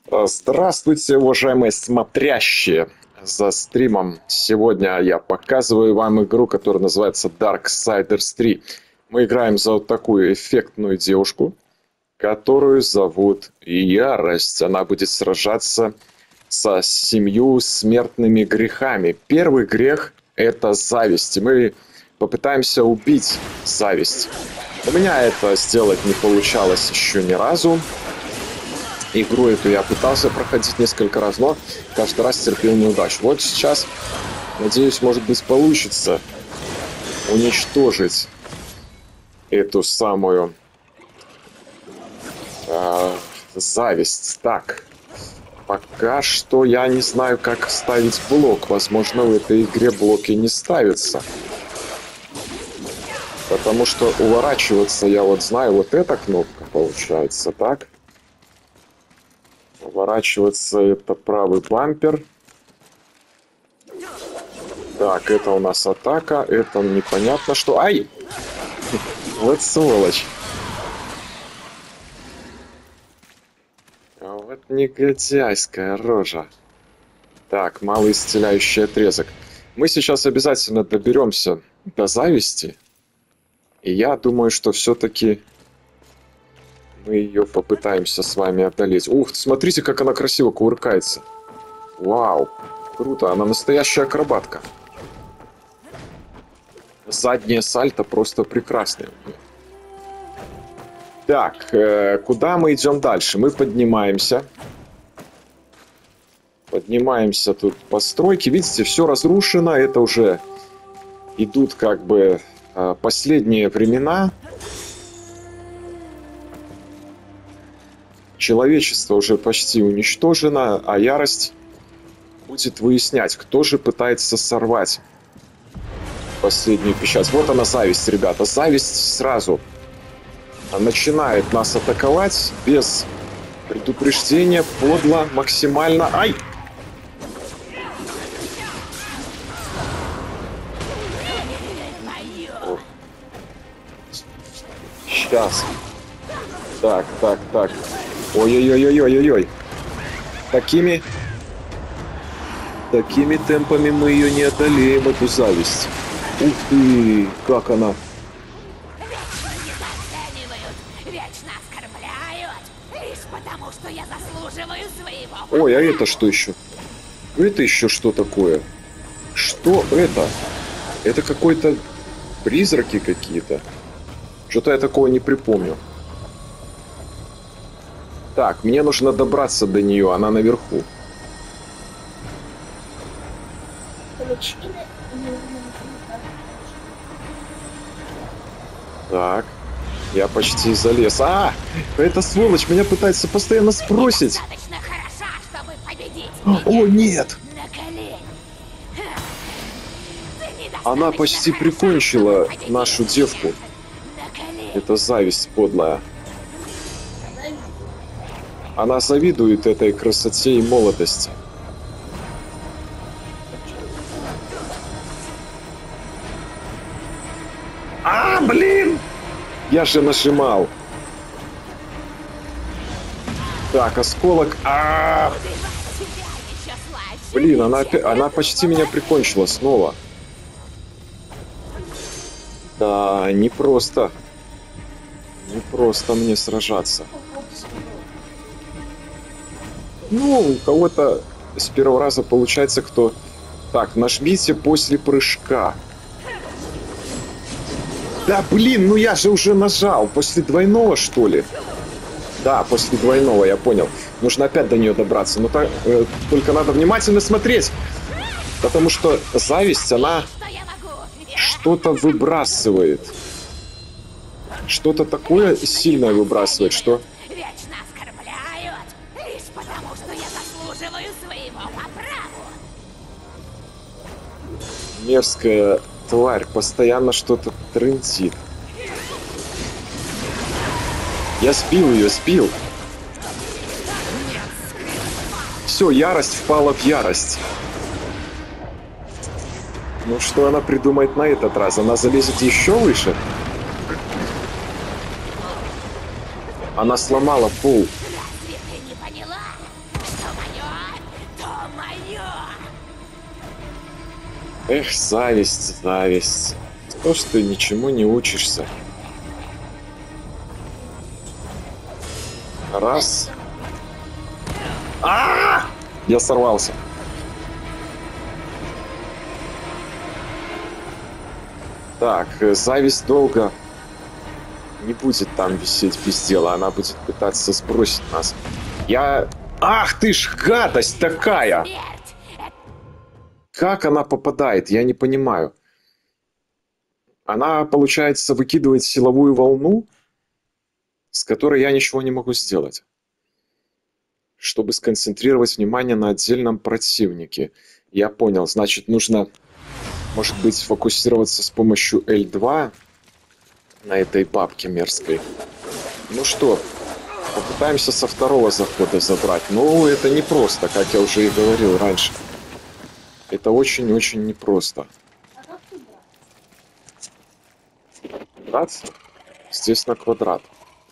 Здравствуйте, уважаемые смотрящие за стримом. Сегодня я показываю вам игру, которая называется Darksiders 3. Мы играем за вот такую эффектную девушку, которую зовут Ярость. Она будет сражаться со 7 смертными грехами. Первый грех – это зависть. И мы попытаемся убить зависть. У меня это сделать не получалось еще ни разу. Игру эту я пытался проходить несколько раз, но каждый раз терпел неудачу. Вот сейчас, надеюсь, может быть, получится уничтожить эту самую зависть. Так, пока что я не знаю, как ставить блок. Возможно, в этой игре блоки не ставятся. Потому что уворачиваться я вот знаю, вот эта кнопка получается, так? Уворачиваться это правый бампер. Так, это у нас атака. Это непонятно что. Ай! Вот сволочь. А вот негодяйская рожа. Так, малый исцеляющий отрезок. Мы сейчас обязательно доберемся до зависти. И я думаю, что все-таки мы ее попытаемся с вами одолеть. Ух, смотрите, как она красиво кувыркается. Вау, круто, она настоящая акробатка. Заднее сальто просто прекрасное. Так, куда мы идем дальше? Мы поднимаемся. Поднимаемся тут постройки. Видите, все разрушено. Это уже идут как бы последние времена. Человечество уже почти уничтожено, а ярость будет выяснять, кто же пытается сорвать последнюю печать. Вот она, зависть, ребята. Зависть сразу начинает нас атаковать без предупреждения, подло, максимально. Ай! Сейчас. Так. Ой-ой-ой-ой-ой-ой. Такими темпами мы ее не одолеем, эту зависть. Ух ты, как она. Ой, а это что еще? Это еще что такое? Что это? Это какой-то призраки какие-то. Что-то я такого не припомню. Так, мне нужно добраться до нее, она наверху. Так, я почти залез. А, эта сволочь меня пытается постоянно сбросить. О, нет! Она почти прикончила нашу девку. Это зависть подлая. Она завидует этой красоте и молодости. А, блин! Я же нажимал. Так, осколок. Блин, она почти меня прикончила снова. Да, непросто. Непросто мне сражаться. Ну, у кого-то с первого раза получается, кто... Так, нажмите после прыжка. Да, блин, ну я же уже нажал. После двойного, что ли? Да, после двойного, я понял. Нужно опять до нее добраться. Но только надо внимательно смотреть. Потому что зависть, она что-то выбрасывает. Что-то такое сильное выбрасывает, что... Мерзкая тварь постоянно что-то трындит. Я сбил ее, сбил. Все, ярость впала в ярость. Ну что она придумает на этот раз? Она залезет еще выше? Она сломала пол. Эх, зависть, зависть. То, что ты ничему не учишься. Раз. Я сорвался. Так, зависть долго не будет там висеть без дела. Она будет пытаться сбросить нас. Ах ты ж гадость такая! Как она попадает? Я не понимаю. Она, получается, выкидывает силовую волну, с которой я ничего не могу сделать. Чтобы сконцентрировать внимание на отдельном противнике. Я понял. Значит, нужно, может быть, сфокусироваться с помощью L2 на этой бабке мерзкой. Ну что, попытаемся со второго захода забрать. Но это непросто, как я уже и говорил раньше. Это очень-очень непросто. Квадрат? Здесь на квадрат.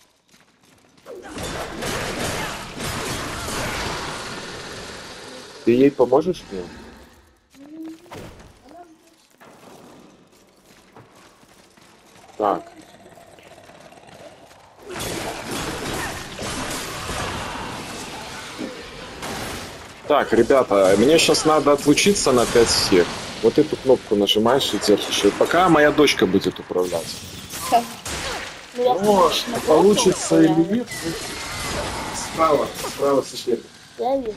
Ты ей поможешь мне? Так. Так, ребята, мне сейчас надо отлучиться на 5 сек. Вот эту кнопку нажимаешь и держишь. И пока моя дочка будет управлять. Но получится или нет? Справа соседи. Я вижу.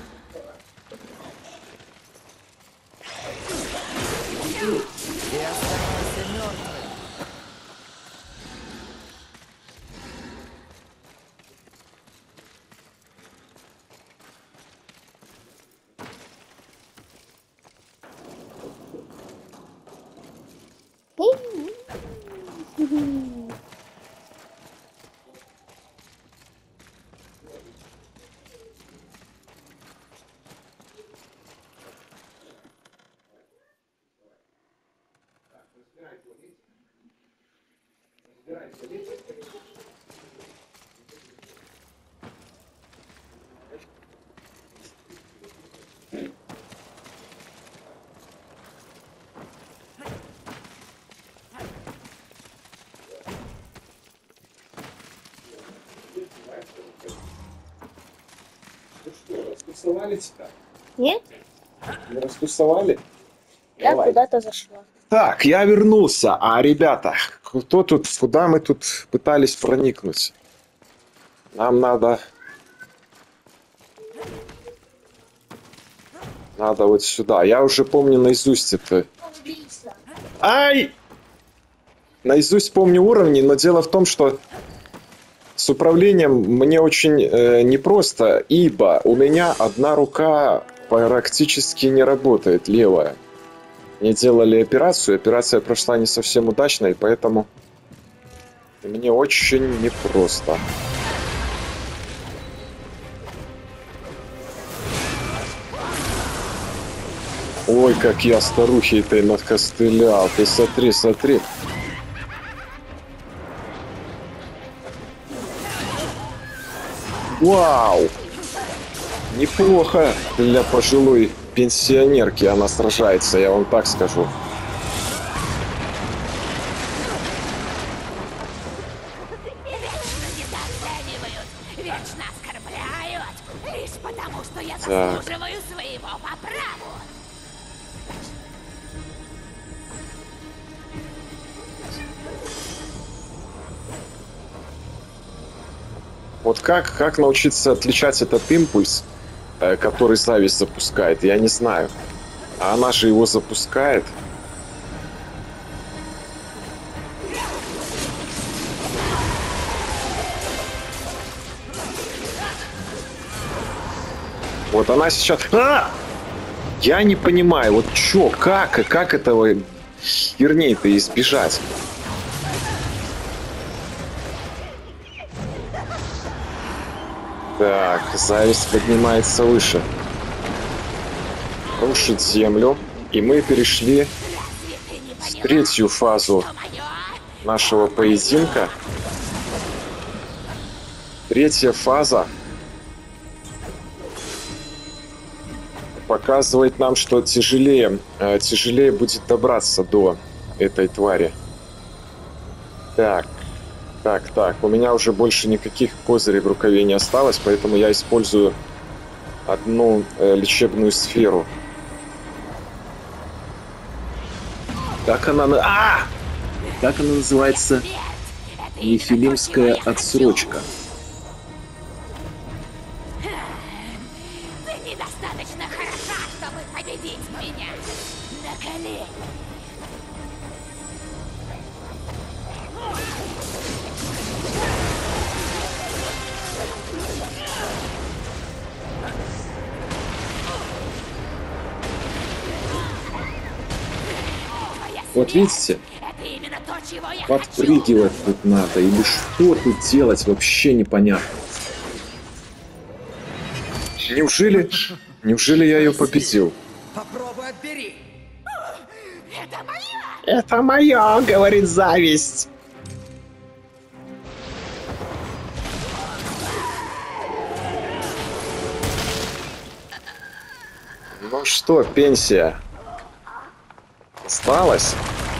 Раскусовали тебя? Нет? Не раскусовали? Я Давай. куда-то зашла. Так, я вернулся. А, ребята, куда мы тут пытались проникнуть? Нам надо вот сюда. Я уже помню наизусть это. Ай! Наизусть помню уровни, но дело в том, что с управлением мне очень непросто, ибо у меня одна рука практически не работает, левая. Мне делали операцию, операция прошла не совсем удачно, и поэтому мне очень непросто. Ой, как я старухей-то накостылял. Ты смотри, смотри. Вау! Неплохо для пожилой пенсионерки она сражается, я вам так скажу. Вечно оскорбляют, лишь потому, что я Так. заслуживаю своего по праву. Вот как научиться отличать этот импульс, который зависть запускает, я не знаю. А она же его запускает. Вот она сейчас... Я не понимаю, вот чё, как этого херней-то избежать? Так, зависть поднимается выше. Рушит землю. И мы перешли в третью фазу нашего поединка. Третья фаза. показывает нам, что тяжелее будет добраться до этой твари. Так. У меня уже больше никаких козырей в рукаве не осталось, поэтому я использую одну лечебную сферу. Как она называется? Нефилимская отсрочка. Ты недостаточно хороша, чтобы победить меня. На колени. Вот видите, Это именно то, чего я подпрыгивать тут надо, или что тут делать, вообще непонятно. Неужели я ее победил? Попробуй отбери. Это моя! Это мое, говорит зависть. Ну что, пенсия? Осталось?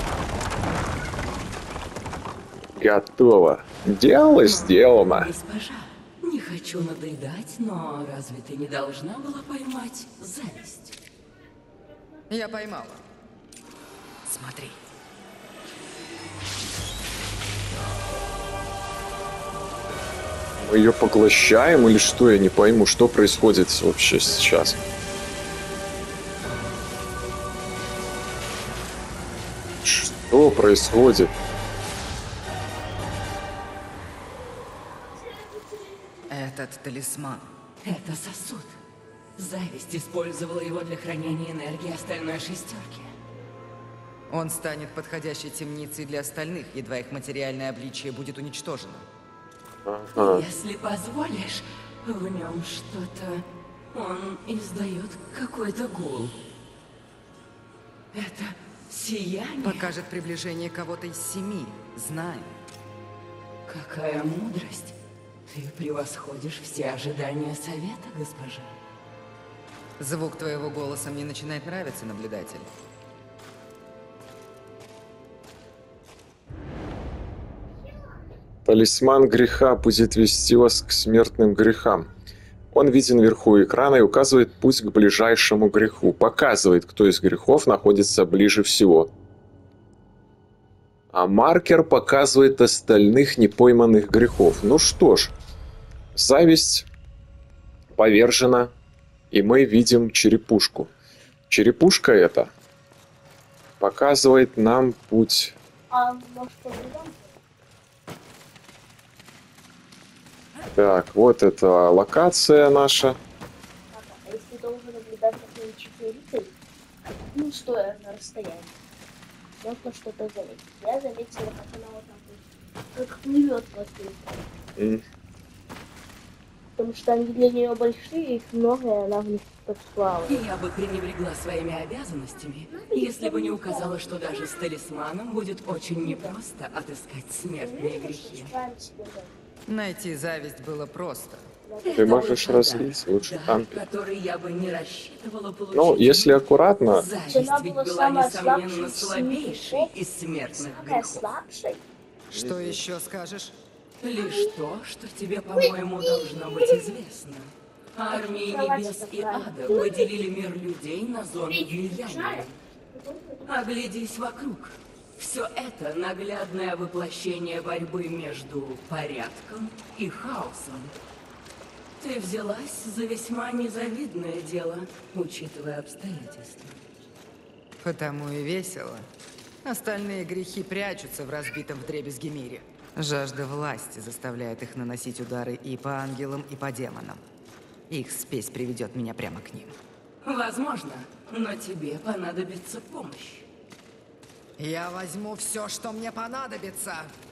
Готово. Дело сделано. Госпожа, не хочу надоедать, но разве ты не должна была поймать зависть? Я поймала. Смотри. Мы ее поглощаем или что? Я не пойму, что происходит вообще сейчас. Что происходит? Этот талисман. Это сосуд. Зависть использовала его для хранения энергии остальной шестерки. Он станет подходящей темницей для остальных, едва их материальное обличие будет уничтожено. Ага. Если позволишь, в нем что-то... Он издает какой-то гул. Это сияние. Покажет приближение кого-то из 7. Знай. Какая мудрость. Ты превосходишь все ожидания совета, госпожа. Звук твоего голоса мне начинает нравиться, наблюдатель. Талисман греха будет вести вас к смертным грехам. Он виден вверху экрана и указывает путь к ближайшему греху. Показывает, кто из грехов находится ближе всего. А маркер показывает остальных непойманных грехов. Ну что ж, зависть повержена, и мы видим черепушку. Черепушка эта показывает нам путь. Так, вот это локация наша. А если долго наблюдать какой-нибудь рыцарь, ну, стоя на расстоянии, можно что-то заметить. Я заметила, как она вот так вот, как плывет после. Потому что они для нее большие, их много, и она в них как плавает. Я бы пренебрегла своими обязанностями, если бы не указала, что даже с талисманом будет очень непросто отыскать смертные грехи. Найти зависть было просто. Ты можешь разлить лучше там. Который я бы не рассчитывала получить. Ну, если аккуратно. Зависть Она ведь была была, самая несомненно, слабшая из слабейшей семи из смертных Самая грехов. слабшая. Что еще скажешь? Лишь то, что тебе, по-моему, должно быть известно. Армии небес и ада поделили мир людей на зоны влияния. Оглядись вокруг. Все это наглядное воплощение борьбы между порядком и хаосом. Ты взялась за весьма незавидное дело, учитывая обстоятельства. Потому и весело. Остальные грехи прячутся в разбитом вдребезги мире. Жажда власти заставляет их наносить удары и по ангелам, и по демонам. Их спесь приведет меня прямо к ним. Возможно, но тебе понадобится помощь. Я возьму все, что мне понадобится.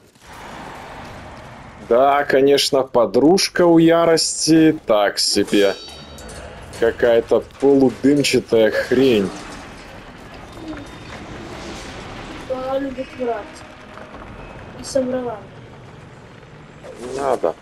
Да, конечно, подружка у ярости так себе. Какая-то полудымчатая хрень. Что она любит врать. И соврала. Не надо.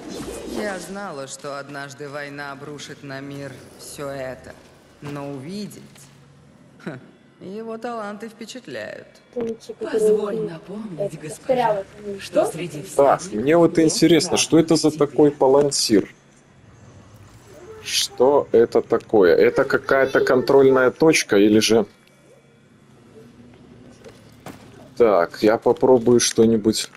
Я знала, что однажды война обрушит на мир все это. Но увидеть... Ха, его таланты впечатляют. Позволь напомнить, госпожа, что среди всех... Так, мне вот интересно, что это за такой палантир? Что это такое? Это какая-то контрольная точка или же... Так, я попробую что-нибудь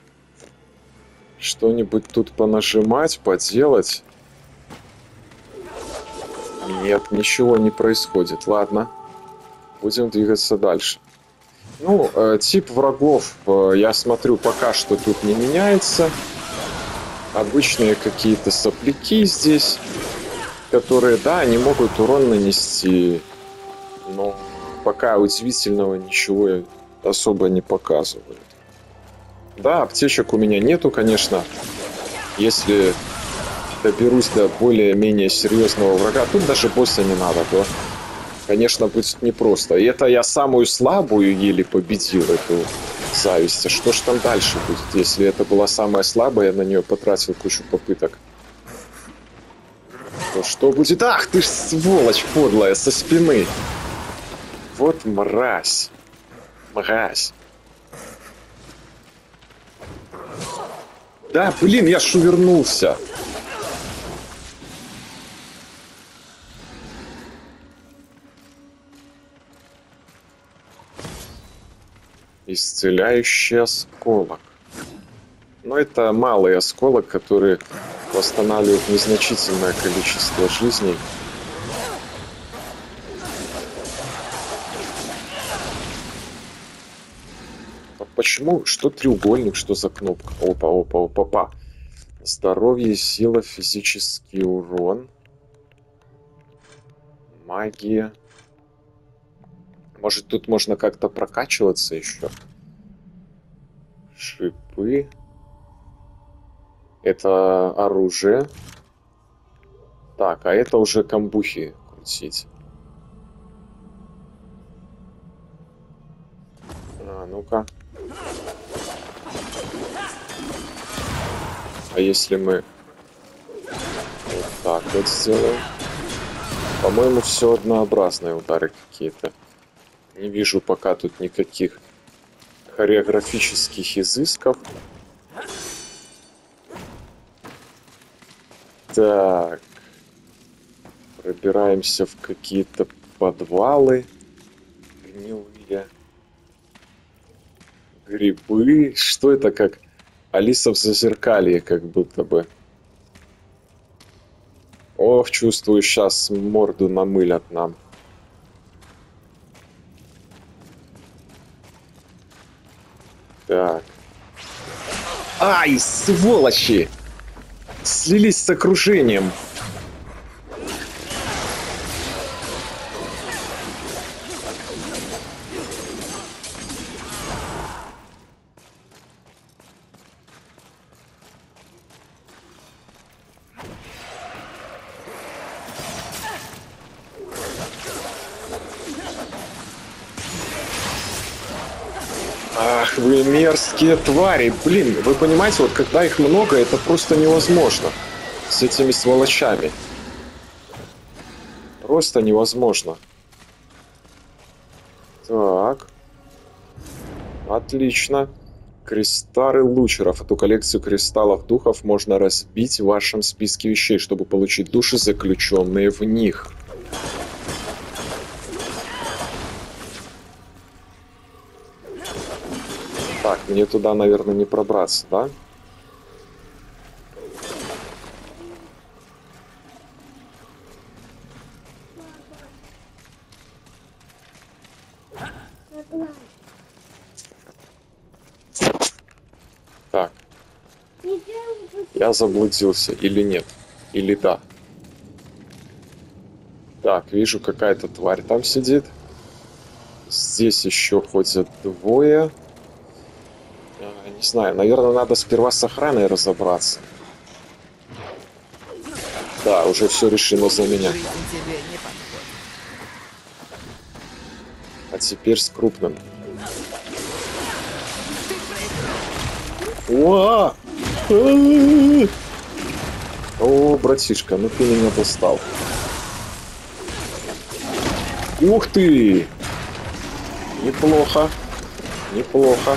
тут понажимать, поделать. Нет, ничего не происходит. Ладно, будем двигаться дальше. Ну, тип врагов, я смотрю, пока что тут не меняется. Обычные какие-то сопляки здесь, которые, да, они могут урон нанести, но пока удивительного ничего особо не показывают. Да, аптечек у меня нету, конечно. Если доберусь до более-менее серьезного врага, тут даже босса не надо, то, конечно, будет непросто. И это я самую слабую еле победил, эту зависть. А что ж там дальше будет? Если это была самая слабая, я на нее потратил кучу попыток. То что будет? Ах, ты ж сволочь подлая, со спины. Вот мразь. Мразь. Да, блин, я ж увернулся. Исцеляющий осколок. Но это малый осколок, который восстанавливает незначительное количество жизней. Почему? Что треугольник? Что за кнопка? Опа, опа, опа, опа. Здоровье, сила, физический урон. Магия. Может, тут можно как-то прокачиваться еще? Шипы. Это оружие. Так, а это уже камбухи крутить. А, ну-ка. А если мы вот так вот сделаем? По-моему, все однообразные удары какие-то. Не вижу пока тут никаких хореографических изысков. Так. Пробираемся в какие-то подвалы гнилые. Грибы. Что это, как Алиса в Зазеркалье, как будто бы. Ох, чувствую, сейчас морду намылят нам. Так. Ай, сволочи! Слились с окружением. Ах, вы мерзкие твари. Блин, вы понимаете, вот когда их много, это просто невозможно. С этими сволочами. Просто невозможно. Так. Отлично. Кристаллы лучеров. Эту коллекцию кристаллов духов можно разбить в вашем списке вещей, чтобы получить души, заключенные в них. Так, мне туда, наверное, не пробраться, да? Так. Я заблудился или нет? Или да? Так, вижу, какая-то тварь там сидит. Здесь еще ходят двое. Не знаю, наверное, надо сперва с охраной разобраться. Да, уже все решено за меня. А теперь с крупным. Уа! О, братишка, ну ты меня достал. Ух ты! Неплохо. Неплохо.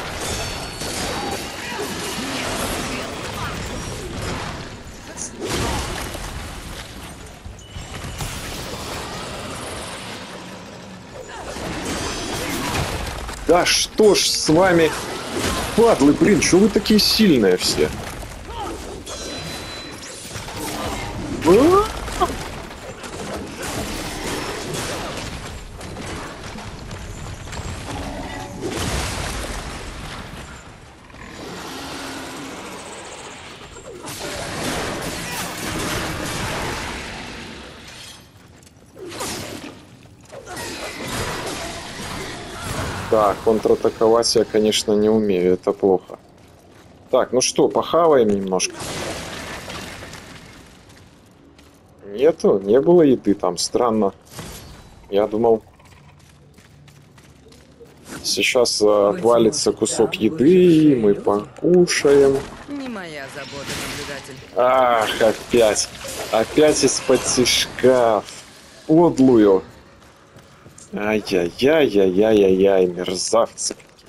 Да что ж с вами, падлы, блин, что вы такие сильные все? А? Да, контратаковать я, конечно, не умею, это плохо. Так, ну что, похаваем немножко. Нету, не было еды там, странно. Я думал, сейчас отвалится кусок еды, и мы покушаем. Не моя забота, наблюдатель. Ах, опять. Опять из-под тишка. Подлую. Ай-яй-яй-яй-яй-яй, мерзавцы какие.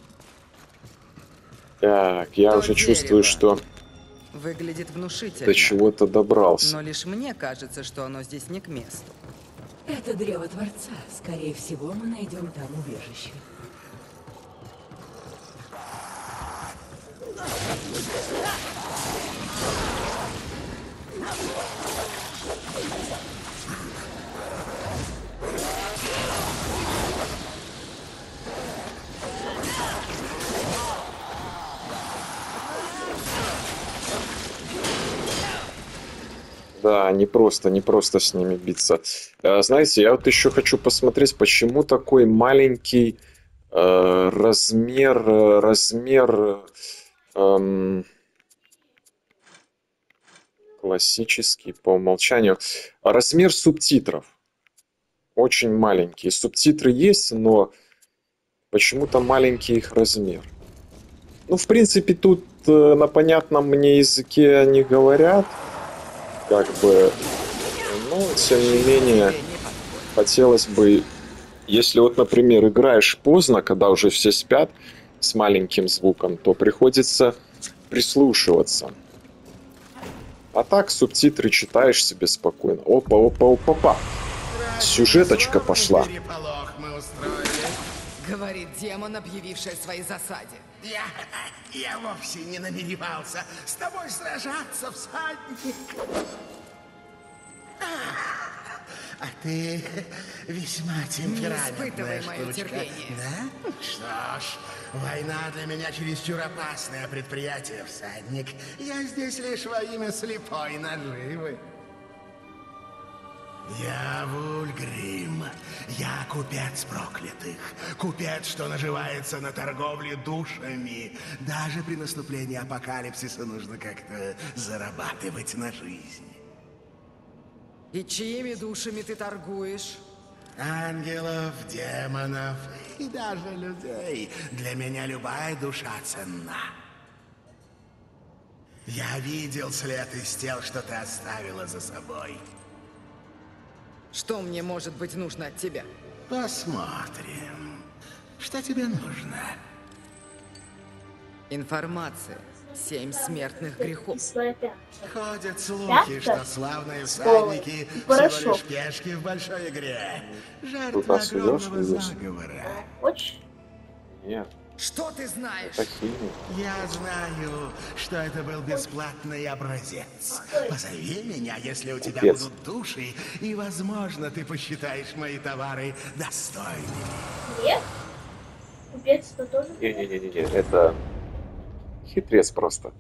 Так, я То уже чувствую, дерево что выглядит внушительно. до чего-то добрался. Но лишь мне кажется, что оно здесь не к месту. Это древо Творца. Скорее всего, мы найдем там убежище. Да, не просто с ними биться. Знаете, я вот еще хочу посмотреть, почему такой маленький размер классический по умолчанию. Размер субтитров очень маленький. Субтитры есть, но почему-то маленький их размер. Ну, в принципе, тут на понятном мне языке они говорят. Как бы, но, тем не менее, хотелось бы, если вот, например, играешь поздно, когда уже все спят с маленьким звуком, то приходится прислушиваться. А так субтитры читаешь себе спокойно. Опа, опа, опа, опа. Сюжеточка пошла. Переполох мы устроили. Говорит демон, объявивший о своей засаде. Я вовсе не намеревался с тобой сражаться, всадник. А ты весьма темпераментная испытывай мое штучка. терпение. Да? Что ж, война для меня чересчур опасное предприятие, всадник. Я здесь лишь во имя слепой наживы. Я Вульгрим. Я купец проклятых. Купец, что наживается на торговле душами. Даже при наступлении апокалипсиса нужно как-то зарабатывать на жизнь. И чьими душами ты торгуешь? Ангелов, демонов и даже людей. Для меня любая душа ценна. Я видел след из тел, что ты оставила за собой. Что мне может быть нужно от тебя? Посмотрим. Что тебе нужно? Информация. 7 смертных грехов. Ходят слухи, что славные всадники всего лишь пешки в большой игре. Жертва огромного заговора. Хочешь? Нет, Что ты знаешь? такие. Я знаю, что это был бесплатный образец. Позови меня, если у тебя Купец. будут души, и, возможно, ты посчитаешь мои товары достойными. Нет? Купец это тоже? Не-не-не-не, это хитрец просто.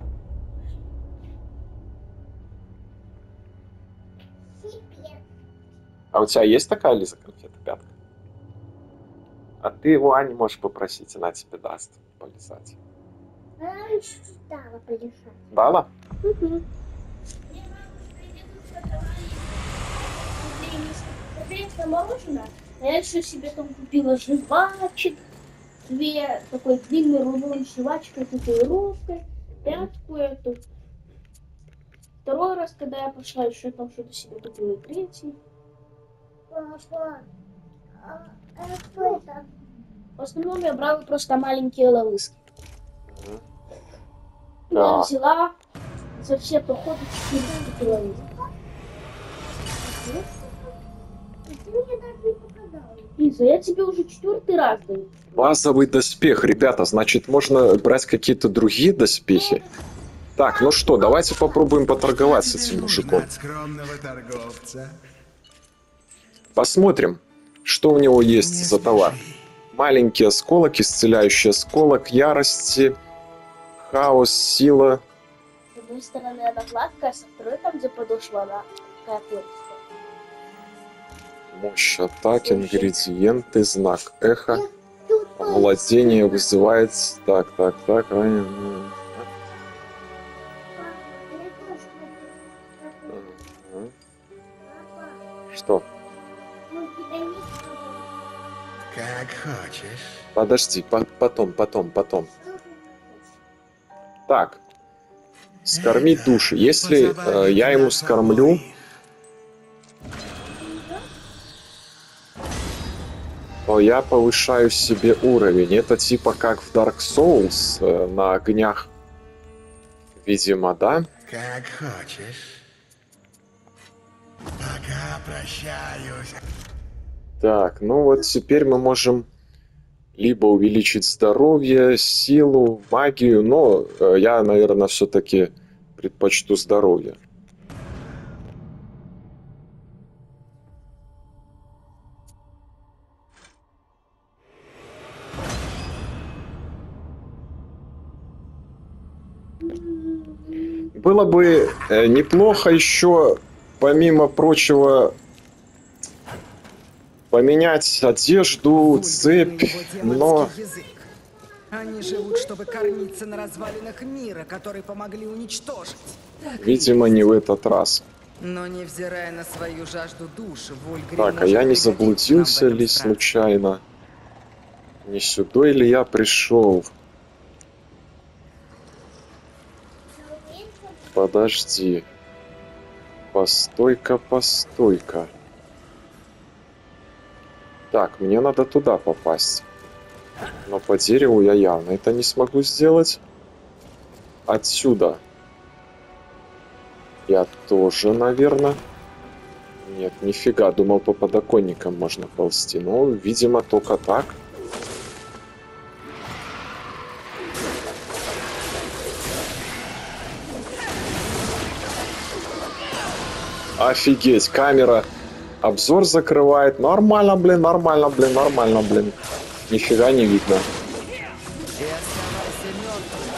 А у тебя есть такая, Лиза, конфета пятка? А ты его Ани можешь попросить, она тебе даст полизать. Она еще дала полежать. Дала? Смотреть мороженое, а я еще себе там купила жвачек, 2 такой длинной рулон жвачкой, татуировкой, пятку эту. Второй раз, когда я пошла, еще там что-то себе купила. И третий. Папа, что это? В основном я брала просто маленькие ловыски. Я Да. взяла за все походы 4 штуки ловыски. Ты мне даже не показал. Лиза, я тебе уже 4-й раз даю. Базовый доспех, ребята, значит, можно брать какие-то другие доспехи. Так, ну что, давайте попробуем поторговаться с этим мужиком. От скромного торговца. Посмотрим, что у него есть Не за товар. спеши. Маленький осколок, исцеляющий осколок, ярости, хаос, сила. С одной стороны она гладкая, со второй там, где подошва, она такая пористая. Мощь атаки, ингредиенты, знак эхо. Владение вызывает... Так. Что? Как хочешь. Подожди, потом. Так. Скормить души. Если я ему скормлю... то я повышаю себе уровень. Это типа как в Dark Souls на огнях. Видимо, да? Как хочешь. Пока прощаюсь. Так, ну вот теперь мы можем либо увеличить здоровье, силу, магию, но я, наверное, все-таки предпочту здоровье. Было бы неплохо еще, помимо прочего, поменять одежду, цепь, Его демонский но... язык. Они живут, чтобы кормиться на развалинах мира, который помогли уничтожить. Видимо, не в этот раз. Но невзирая на свою жажду души, Вольгрим Так, а может я не пригодиться нам в заблудился этом ли странстве. случайно? Не сюда ли я пришел? Подожди. Постой-ка. Так, мне надо туда попасть. Но по дереву я явно это не смогу сделать. Отсюда. Я тоже, наверное. Нет, нифига, думал, по подоконникам можно ползти. Но, видимо, только так. Офигеть, камера обзор закрывает. Нормально, блин. Нифига не видно. И оставайся мертвым.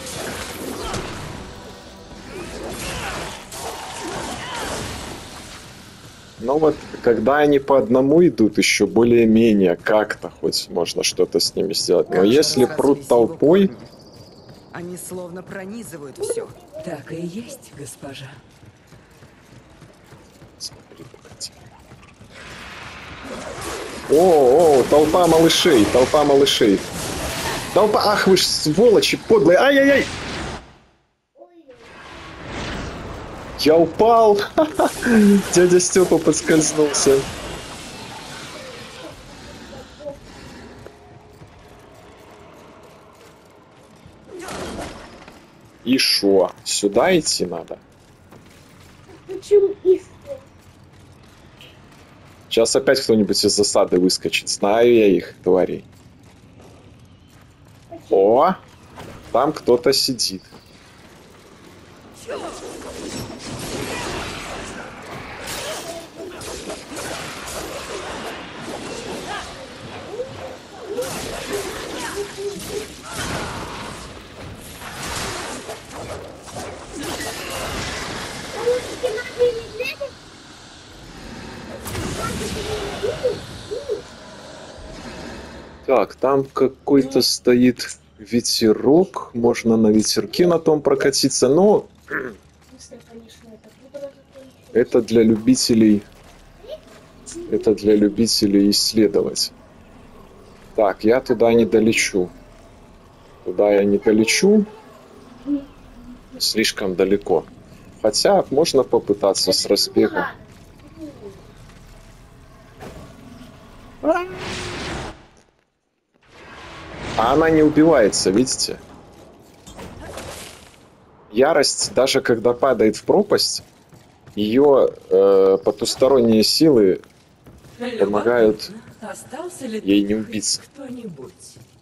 Но вот, когда они по одному идут, еще более-менее как-то хоть можно что-то с ними сделать. Но Как же если разрослись прут его толпой... корни. Они словно пронизывают все. Так и есть, госпожа. Смотри, погоди. О, толпа малышей. Толпа, ах вы ж сволочи подлые. Ай-яй-яй. Я упал. Дядя Степа подскользнулся. И шо? Сюда идти надо? Почему их? Сейчас опять кто-нибудь из засады выскочит. Знаю я их, тварей. О! Там кто-то сидит. Так, там какой-то стоит ветерок. Можно на ветерке на том прокатиться. Но Быстро, конечно, это выбор закончится. это для любителей... Это для любителей исследовать. Так, я туда не долечу. Туда я не долечу. Слишком далеко. Хотя можно попытаться с разбега. А она не убивается, видите? Ярость, даже когда падает в пропасть, ее потусторонние силы помогают Любопытно, остался ли ей тут не хоть убиться. кто-нибудь?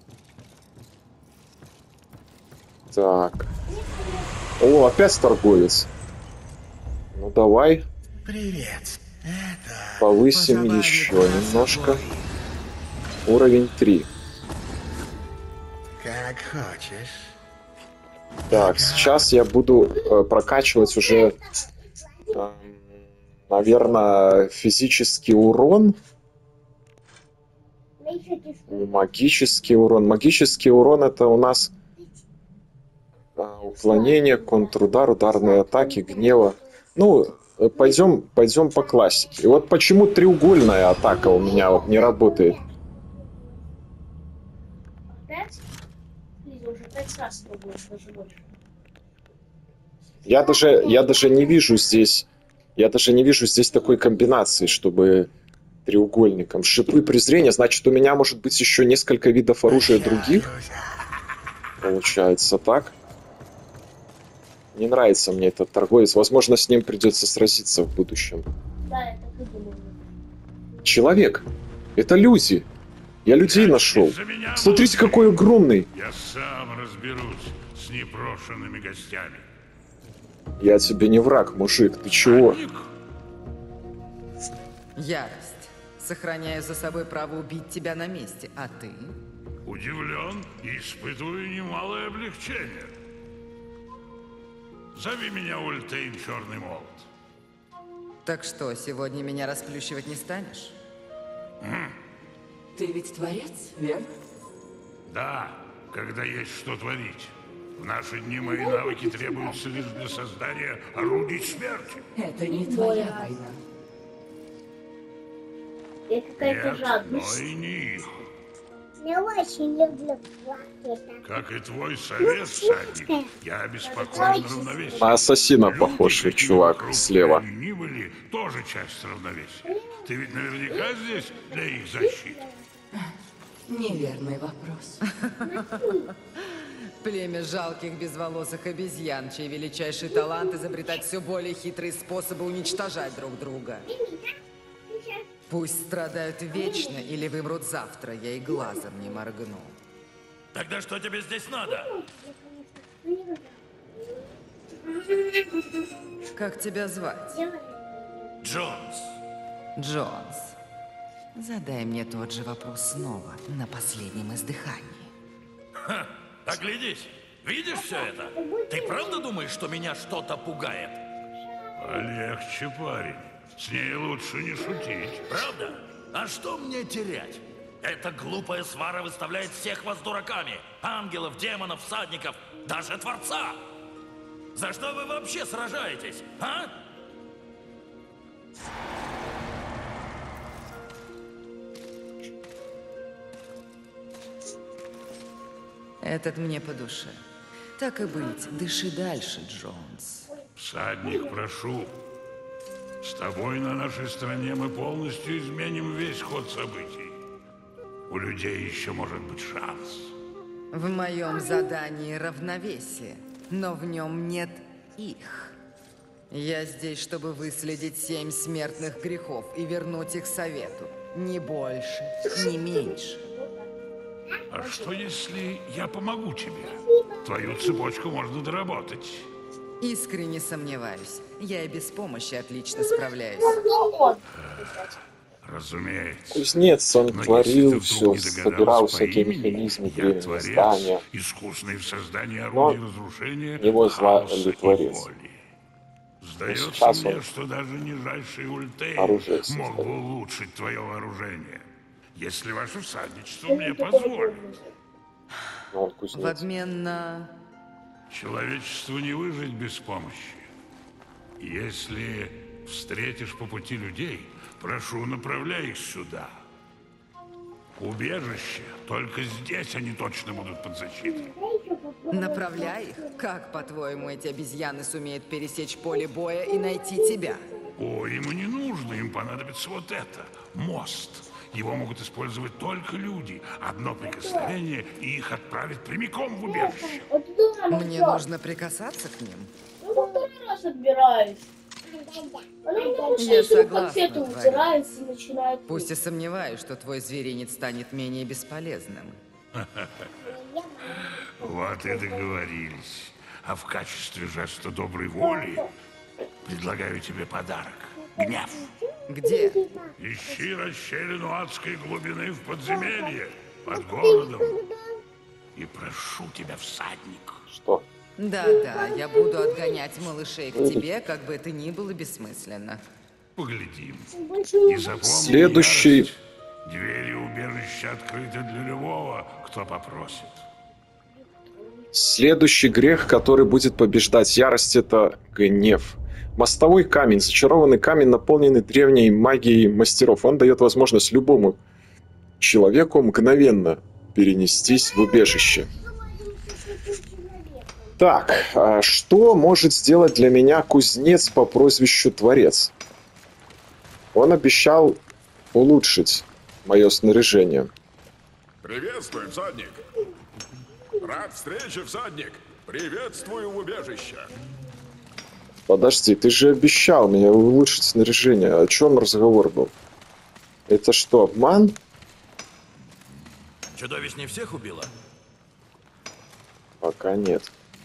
Так. О, опять торговец. Ну давай, Привет. Это... повысим Позабавит еще нас немножко. обоих. Уровень 3. Как хочешь. Так, сейчас я буду прокачивать уже, наверное, физический урон. Магический урон. Магический урон это у нас уклонение, контрудар, ударные атаки, гнева. Ну, пойдем по классике. И вот почему треугольная атака у меня вот не работает. Опять? Лиза, уже 5 раз пробуешь, даже больше. Я даже не вижу здесь. Я даже не вижу здесь такой комбинации, чтобы треугольником. Шипы презрения, значит, у меня может быть еще несколько видов оружия других. Получается так. Не нравится мне этот торговец. Возможно, с ним придется сразиться в будущем. Да, я так и думала. Человек. Это люди. Я людей нашел. Из-за меня, Смотрите, молодые. какой огромный. Я сам разберусь с непрошенными гостями. Я тебе не враг, мужик. Ты чего? Ник, Ярость. Сохраняю за собой право убить тебя на месте, а ты? удивлен и испытываю немалое облегчение. Зови меня Ультейн Черный Молот. Так что, сегодня меня расплющивать не станешь? Ты ведь творец, верно? Да, когда есть что творить. В наши дни мои навыки требуются лишь для создания орудий смерти. Это не твоя война. Я какая-то Нет, но жадность. и не их. Я очень люблю платье. Как и твой совет, всадник, я обеспокоен равновесием. На ассасина Люди, похож какие чувак вокруг слева. они ни были, тоже часть равновесия. Ты ведь наверняка здесь для их защиты. Неверный вопрос. Племя жалких безволосых обезьян, чей величайший талант изобретать все более хитрые способы уничтожать друг друга. Пусть страдают вечно или вымрут завтра, я и глазом не моргну. Тогда что тебе здесь надо? Как тебя звать? Джонс. Джонс. Задай мне тот же вопрос снова, на последнем издыхании. Оглянись. Видишь все это? Ты правда думаешь, что меня что-то пугает? Полегче, парень. С ней лучше не шутить. Правда? А что мне терять? Эта глупая свара выставляет всех вас дураками. Ангелов, демонов, всадников, даже Творца. За что вы вообще сражаетесь, а? Этот мне по душе. Так и быть, дыши дальше, Джонс. Всадник, прошу. С тобой на нашей стороне мы полностью изменим весь ход событий. У людей еще может быть шанс. В моем задании равновесие, но в нем нет их. Я здесь, чтобы выследить 7 смертных грехов и вернуть их совету. Ни больше, ни меньше. А что если я помогу тебе? Твою цепочку можно доработать. Искренне сомневаюсь. Я и без помощи отлично справляюсь. Разумеется. Кузнец, он Но творил если ты вдруг все, не собирал догадался по всякие имени, механизмы, я древние творец, здания. искусный в создании Но орудий разрушения, его звали хаоса и Творец. боли. Сдается сейчас мне, он что даже нижайший Ультейн оружие мог создает. бы улучшить твое вооружение, если ваше всадничество мне позволит. Но он В кузнец. обмен на... Человечеству не выжить без помощи. Если встретишь по пути людей, прошу, направляй их сюда. Убежище, только здесь они точно будут под защитой. Направляй их. Как, по-твоему, эти обезьяны сумеют пересечь поле боя и найти тебя? Ой, им и не нужно, им понадобится вот это. Мост. Его могут использовать только люди. Одно прикосновение, и их отправят прямиком в убежище. Мне нужно прикасаться к ним. Ну, во второй раз отбираюсь. Она мне Я вдруг согласна, конфету Тварь. утирает и начинает... Пусть и сомневаюсь, что твой зверинец станет менее бесполезным. Вот и договорились. А в качестве жеста доброй воли предлагаю тебе подарок. Гнев. Где? Ищи расщелину адской глубины в подземелье, под городом. И прошу тебя, всадник. Что? Да-да, я буду отгонять малышей к тебе, как бы это ни было бессмысленно. Поглядим. И запомни, Следующий. ярость, двери убежища открыты для любого, кто попросит. Следующий грех, который будет побеждать ярость, это гнев. Мостовой камень, зачарованный камень, наполненный древней магией мастеров. Он дает возможность любому человеку мгновенно перенестись в убежище. Так, а что может сделать для меня кузнец по прозвищу Творец? Он обещал улучшить мое снаряжение. Приветствую, всадник. Рад встрече, всадник. Приветствую в убежище. Подожди, ты же обещал мне улучшить снаряжение. О чем разговор был? Это что, обман? Чудовищ не всех убило? Пока нет.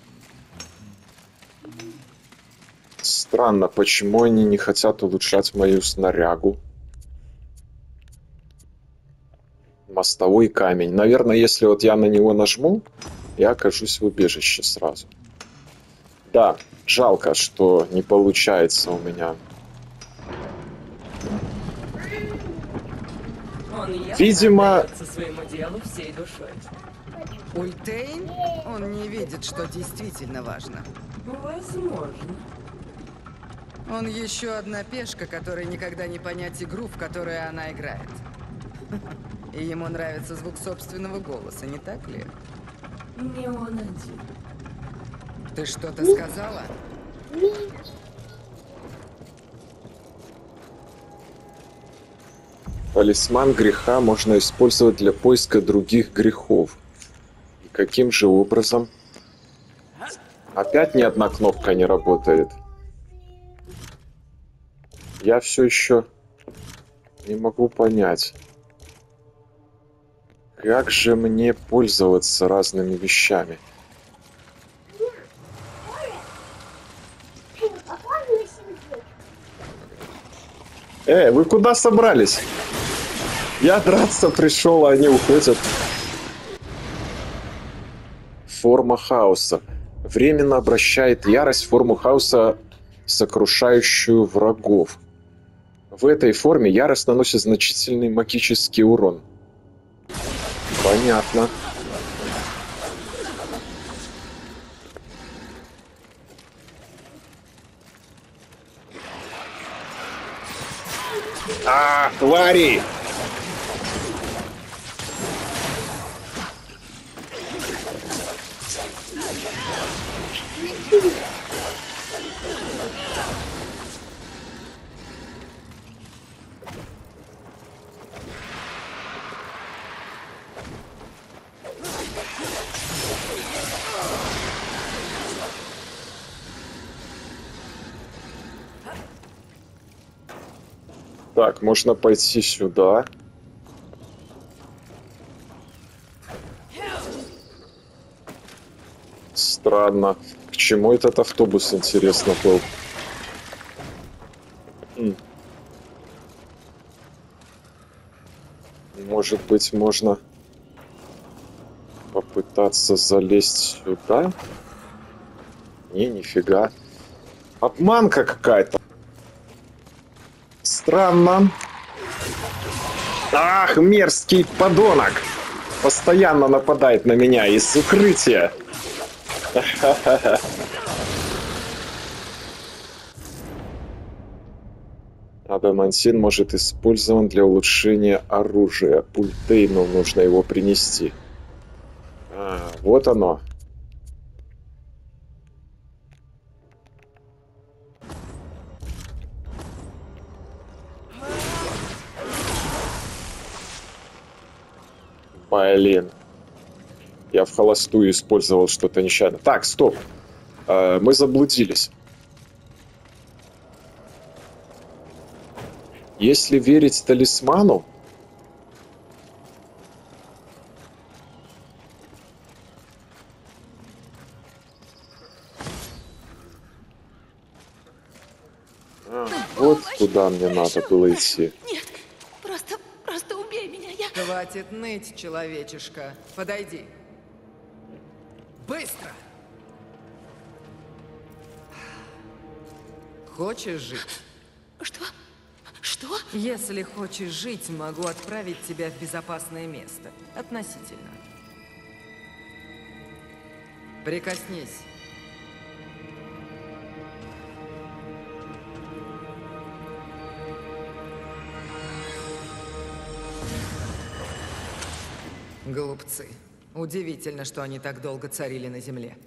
Странно, почему они не хотят улучшать мою снарягу? Мостовой камень. Наверное, если вот я на него нажму, я окажусь в убежище сразу. Да, жалко, что не получается у меня. Видимо... своему делу всей душой. Ультейн? Он не видит, что действительно важно. Возможно. Он еще одна пешка, которой никогда не понять игру, в которую она играет. И ему нравится звук собственного голоса, не так ли? Не он один. Ты что-то сказала? Талисман греха можно использовать для поиска других грехов. И каким же образом? Опять ни одна кнопка не работает. Я все еще не могу понять, как же мне пользоваться разными вещами. Вы куда собрались? Я драться пришел, а они уходят. Форма хаоса. Временно обращает ярость в форму хаоса, сокрушающую врагов. В этой форме ярость наносит значительный магический урон. Понятно. Твари! Так, можно пойти сюда. Странно. К чему этот автобус, интересно, был? Может быть, можно попытаться залезть сюда? Не, нифига. Обманка какая-то. Странно. Ах, мерзкий подонок! Постоянно нападает на меня из укрытия. Адамантин может использован для улучшения оружия. Ультейну нужно его принести. Вот оно. Блин. Я в холостую использовал что-то нечаянно. Так, стоп. Мы заблудились. Если верить талисману... Вот куда мне надо было идти. Нет, просто убей меня, я... Хватит ныть, человечишка. Подойди. Быстро! Хочешь жить? Что? Что? Если хочешь жить, могу отправить тебя в безопасное место. Относительно. Прикоснись. Глупцы. Удивительно, что они так долго царили на земле.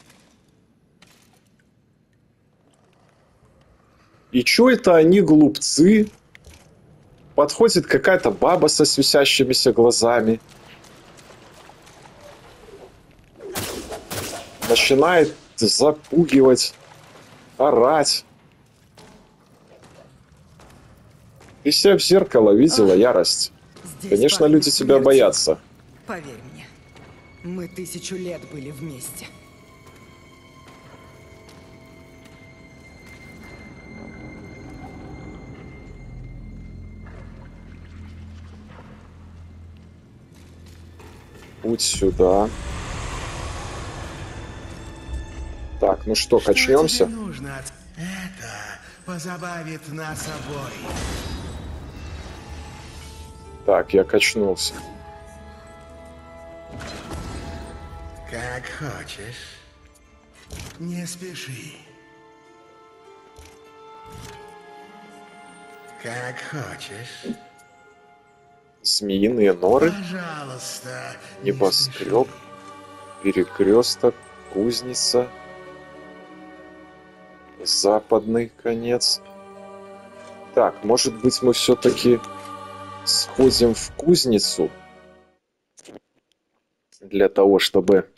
И чё это они глупцы? Подходит какая-то баба со светящимися глазами. Начинает запугивать, орать. Ты себя в зеркало видела, Ярость? Конечно, люди тебя боятся. Поверь мне, мы 1000 лет были вместе. Путь сюда. Так, ну что, качнемся? Тебе нужно? Это позабавит нас обоих. Так, я качнулся. Как хочешь. Не спеши. Как хочешь. Змеиные норы, Пожалуйста. небоскреб, перекресток, кузница, западный конец. Так, может быть, мы все-таки сходим в кузницу для того, чтобы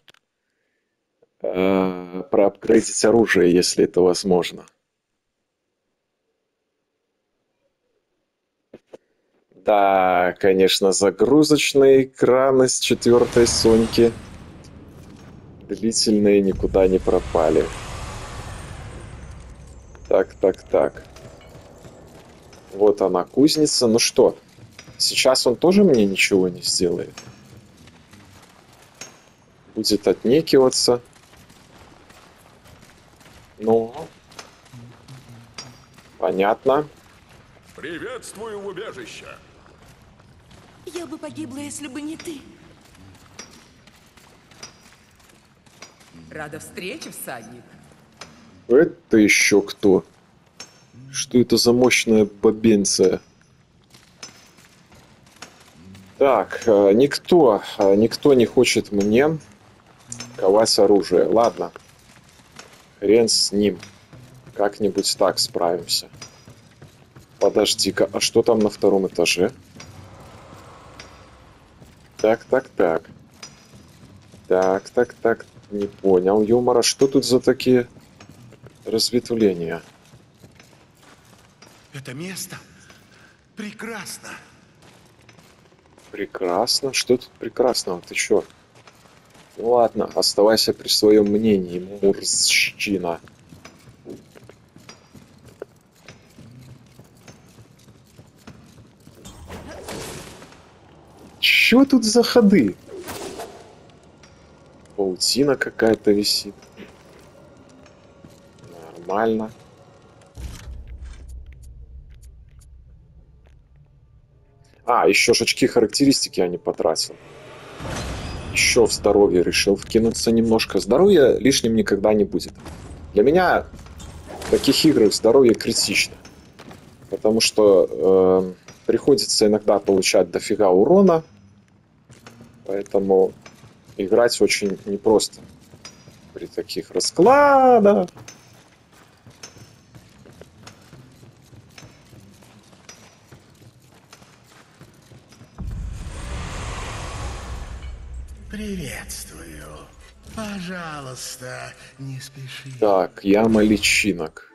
проапгрейдить оружие, если это возможно. Да, конечно, загрузочные экраны с 4-й Соньки длительные никуда не пропали. Так. Вот она, кузница. Ну что, сейчас он тоже мне ничего не сделает? Будет отнекиваться. Ну, понятно. Приветствую в убежище. Я бы погибла, если бы не ты. Рада встрече, всадник. Это еще кто? Что это за мощная бабенция? Так, никто не хочет мне ковать оружие. Ладно, хрен с ним. Как-нибудь так справимся. Подожди-ка, а что там на 2-м этаже? Так. Так, не понял юмора. Что тут за такие разветвления? Это место прекрасно. Прекрасно? Что тут прекрасного? Ты чё? Ну ладно, оставайся при своем мнении, мурзчина. Чё тут за ходы? Паутина какая-то висит. Нормально. А, еще ж очки характеристики я не потратил. Еще в здоровье решил вкинуться немножко. Здоровье лишним никогда не будет. Для меня в таких играх здоровье критично. Потому что приходится иногда получать дофига урона. Поэтому играть очень непросто при таких раскладах. Приветствую. Пожалуйста, не спеши. Так, яма личинок.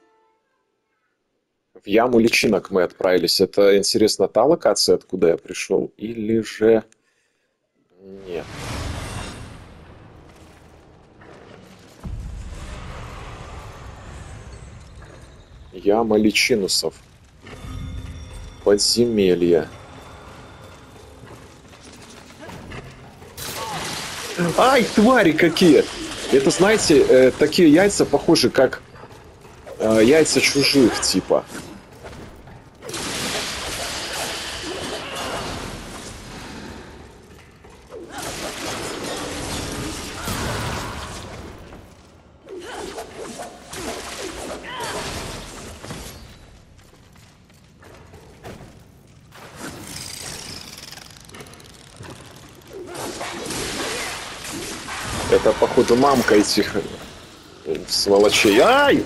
В яму личинок мы отправились. Это, интересно, та локация, откуда я пришел? Или же... Нет. Яма личинусов. Подземелье. Ай, твари какие! Это, знаете, такие яйца похожи, как яйца чужих, типа. Это, походу, мамка этих сволочей. Ай!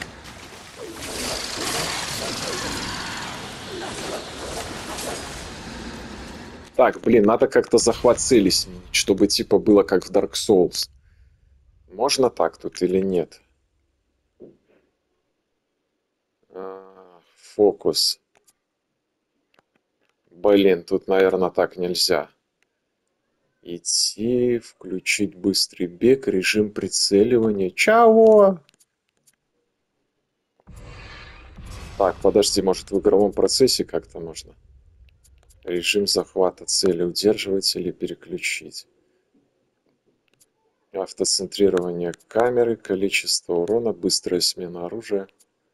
Так, блин, надо как-то захват цели сменить, чтобы типа было как в Dark Souls. Можно так тут или нет? Фокус. Блин, тут, наверное, так нельзя. Идти, включить быстрый бег, режим прицеливания. Чего? Так, подожди, может в игровом процессе как-то можно? Режим захвата цели удерживать или переключить. Автоцентрирование камеры, количество урона, быстрая смена оружия.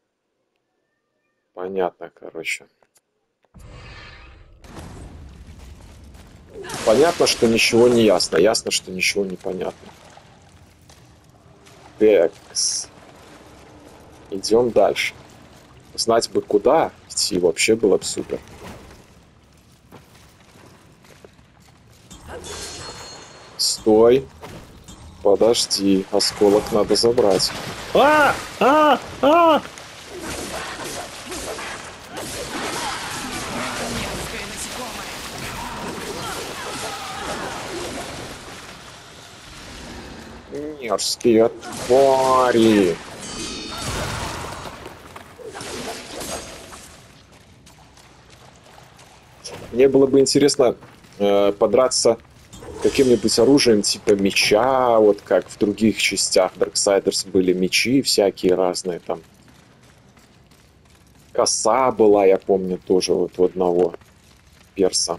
Понятно, короче. Понятно, что ничего не ясно. Ясно, что ничего не понятно. Текс. Идем дальше. Знать бы, куда идти, вообще было бы супер. Стой. Подожди. Осколок надо забрать. Мерзкие твари. Мне было бы интересно подраться каким-нибудь оружием типа меча, вот как в других частях Darksiders были мечи всякие разные там. Коса была, я помню, тоже вот у одного перса.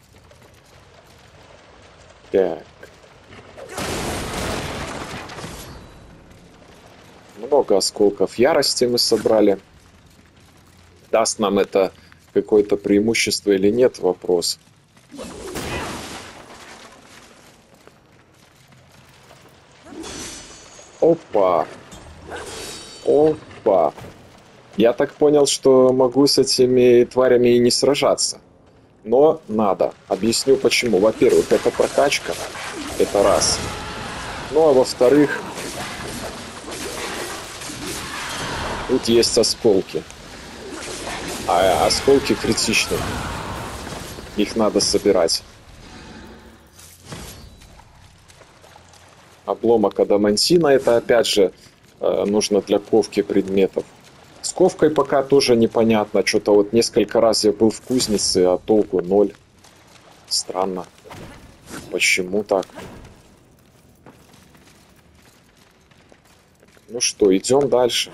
Так. Много осколков ярости мы собрали. Даст нам это какое-то преимущество или нет, вопрос. Опа. Опа. Я так понял, что могу с этими тварями и не сражаться. Но надо. Объясню почему. Во-первых, это прокачка. Это раз. Ну а во-вторых, тут есть осколки. А осколки критичны. Их надо собирать. Обломок адамантина, это опять же нужно для ковки предметов. С ковкой пока тоже непонятно. Что-то вот несколько раз я был в кузнице, а толку ноль. Странно. Почему так? Ну что, идем дальше.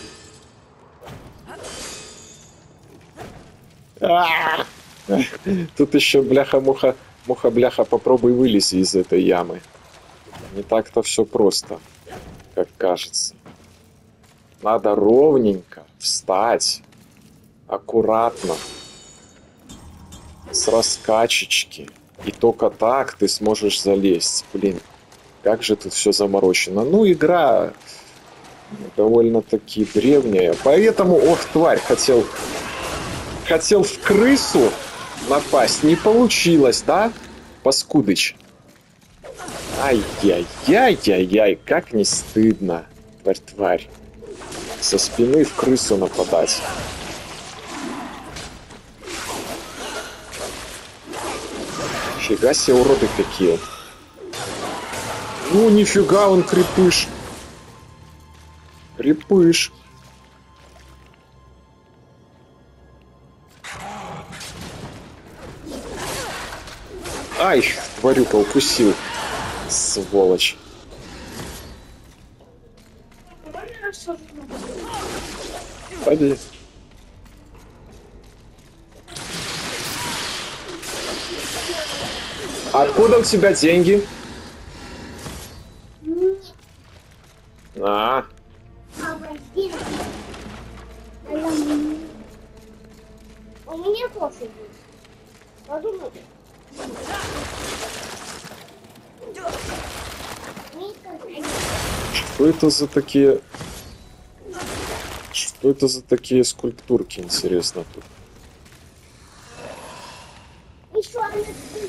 Тут еще бляха-муха, муха-бляха, попробуй вылезти из этой ямы. Не так-то все просто, как кажется. Надо ровненько встать, аккуратно, с раскачечки. И только так ты сможешь залезть. Блин, как же тут все заморочено. Ну, игра довольно-таки древняя. Поэтому, ох, тварь, хотел в крысу напасть. Не получилось, да, паскудыч? Ай-яй-яй-яй-яй, как не стыдно, тварь. Со спины в крысу нападать. Фига себе, уроды какие. Ну, нифига, он крепыш. Крепыш. Ай, тварюка укусил. Сволочь. Ходи. Откуда у тебя деньги? А. У меня кофе есть. Подумай. Что это за такие... Что это за такие скульптурки, интересно, тут? Еще одна.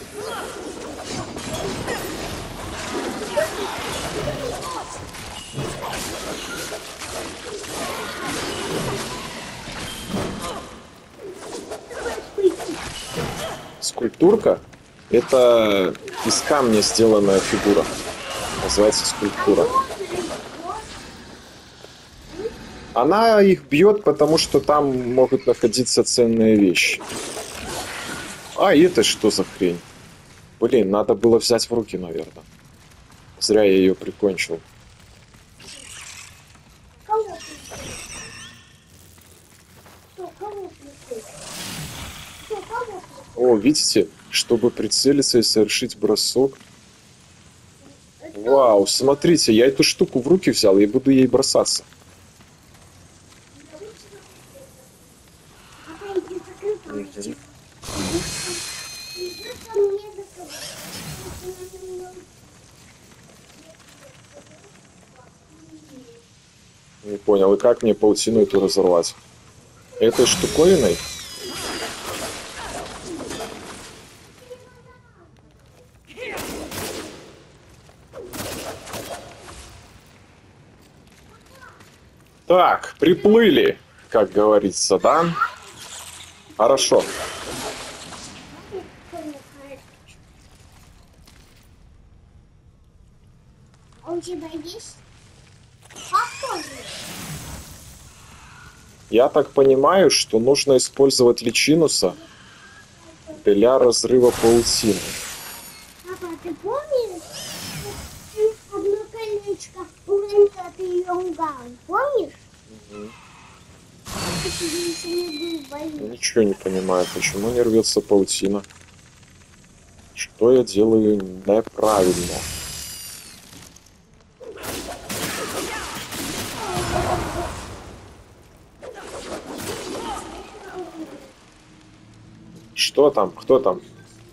Скульптурка? Это из камня сделанная фигура. Называется скульптура. Она их бьет, потому что там могут находиться ценные вещи. А это что за хрень? Блин, надо было взять в руки, наверное. Зря я ее прикончил. О, видите? Чтобы прицелиться и совершить бросок. Вау, смотрите, я эту штуку в руки взял и буду ей бросаться. Не понял, и как мне паутину эту разорвать? Этой штуковиной? Так, приплыли, как говорится, да? Хорошо. А у тебя есть? Похоже. Я так понимаю, что нужно использовать личинуса для разрыва паутины. Папа, ты помнишь? Одно колечко уронила, ты ее угал. Помнишь? Ничего не понимаю, почему не рвется паутина. Что я делаю неправильно? Что там? Кто там?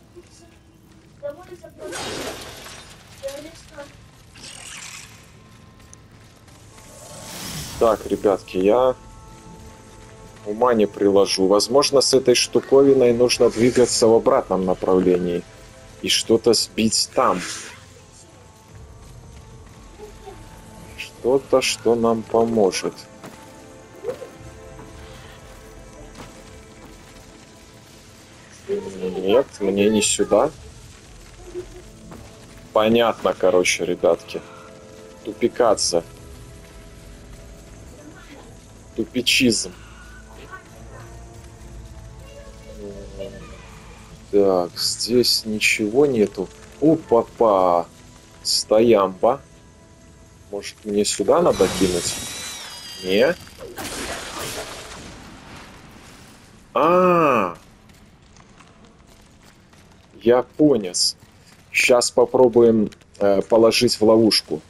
Так, ребятки, я ума не приложу. Возможно, с этой штуковиной нужно двигаться в обратном направлении и что-то сбить там. Что-то, что нам поможет. Нет, мне не сюда. Понятно, короче, ребятки. Тупикация. Тупичизм. Так, здесь ничего нету. Опа-па. Стоямба. Может, мне сюда надо кинуть? Не? Я понял. Сейчас попробуем положить в ловушку.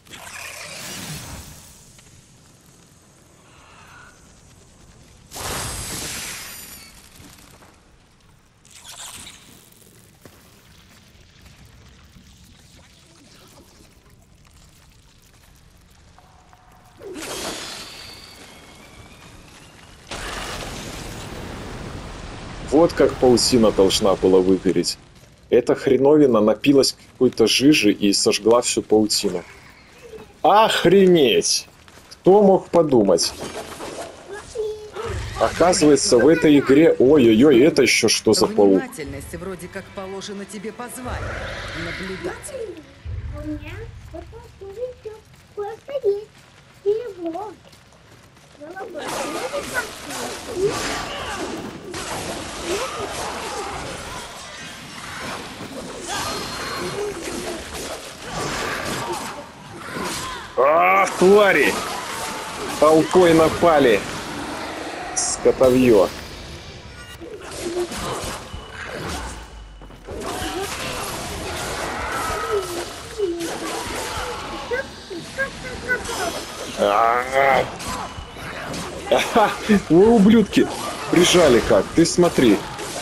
Вот как паутина должна была выгореть. Эта хреновина напилась какой-то жижи и сожгла всю паутину. Охренеть! Кто мог подумать? Оказывается, в этой игре... Ой-ой-ой, это еще что за паук? Внимательность вроде как положено тебе по званию. Наблюдатель. Вот так тоже всё. Просто есть переворот. Голова. Ах, твари! Толпой напали! Скотовье! Ага, вы ублюдки! Прижали как, ты смотри.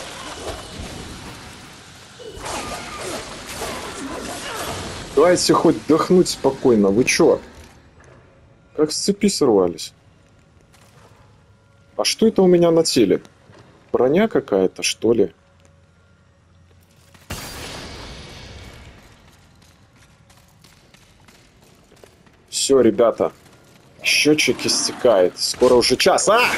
Давайте хоть вдохнуть спокойно, вы чё? Как с цепи сорвались. А что это у меня на теле? Броня какая-то, что ли? Все, ребята. Счетчик истекает. Скоро уже час. А!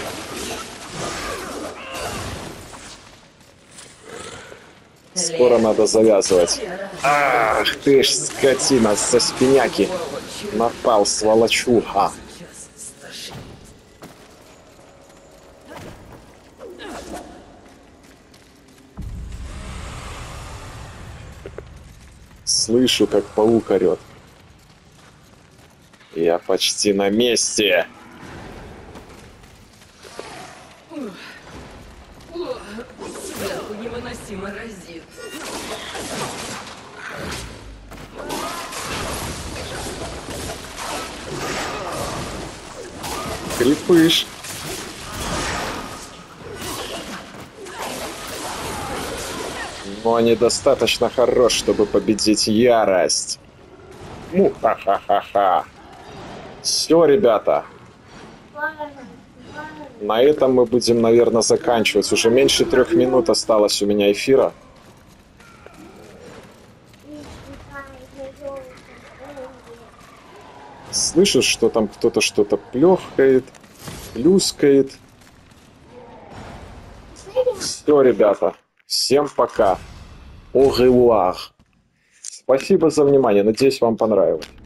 Скоро надо завязывать. Ах ты ж, скотина, со спиняки. Напал, сволочуха. Слышу, как паук орет. Я почти на месте. Сверху невыносимо разит. Крепыш. Но недостаточно хорош, чтобы победить ярость. Муха-ха-ха-ха. Все, ребята. На этом мы будем, наверное, заканчивать. Уже меньше 3 минут осталось у меня эфира. Слышишь, что там кто-то что-то плёхкает, плюскает. Все, ребята. Всем пока. Au revoir. Спасибо за внимание. Надеюсь, вам понравилось.